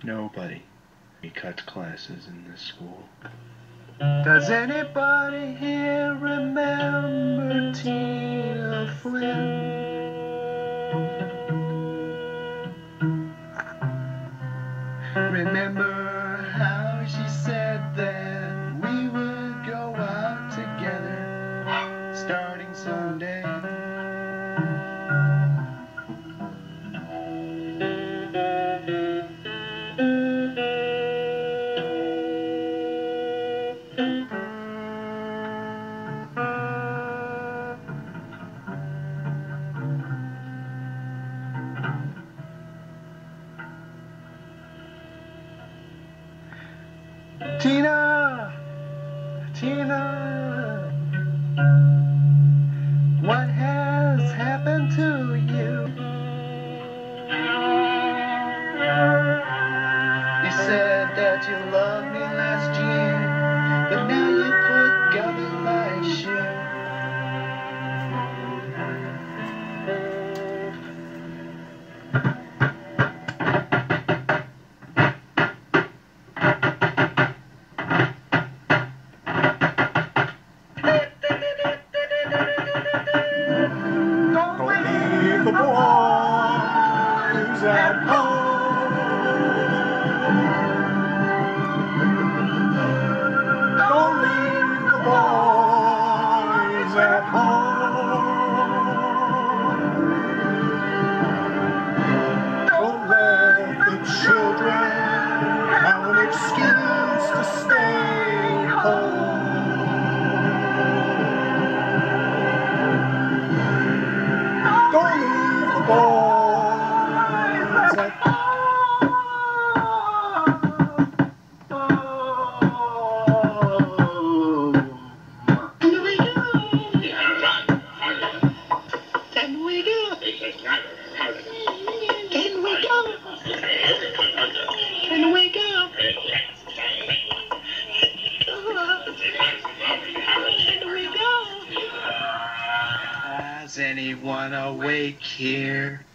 Nobody. He cuts classes in this school. Does anybody here remember Tina Flynn? Remember how she said that we would go out together starting someday? Tina, what has happened to you? You said that you loved me last year, but now you put gum in my shoe. Leave the boys at home. Don't leave the boys at home. Don't let the children have an excuse to stay home. Don't leave the boys at home. Can we go? Can we go? Can we go? Can we go? Is anyone awake here?